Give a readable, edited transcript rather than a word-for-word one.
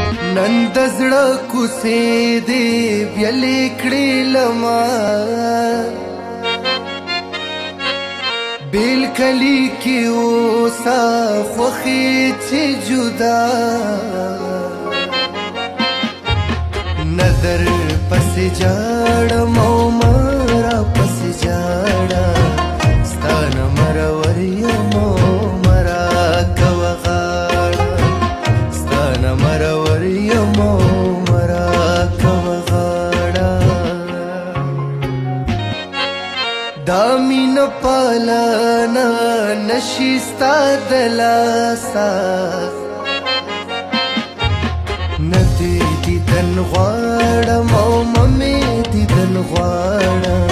نن د زړه کوڅې دې بیلې کړې لما بیل کلی کې اوسه خوښې چې جدا نظر پسې جاړم او مرا پسې جاړم ستا نه مرور یم او مرا کوه غاړه ستا نه مرور یم او مرا کوه غاړه دا مینه پالنه نشي ستا د لاسه نه دې دیدن غواړم او ممې دیدن غواړم